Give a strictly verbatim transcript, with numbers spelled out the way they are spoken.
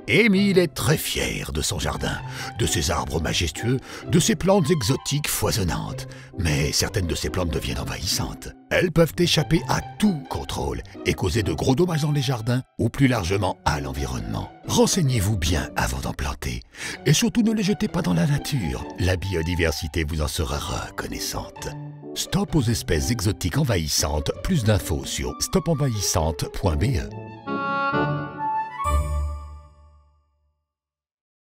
Émile est très fier de son jardin, de ses arbres majestueux, de ses plantes exotiques foisonnantes. Mais certaines de ces plantes deviennent envahissantes. Elles peuvent échapper à tout contrôle et causer de gros dommages dans les jardins ou plus largement à l'environnement. Renseignez-vous bien avant d'en planter et surtout ne les jetez pas dans la nature. La biodiversité vous en sera reconnaissante. Stop aux espèces exotiques envahissantes. Plus d'infos sur stop envahissante point b e.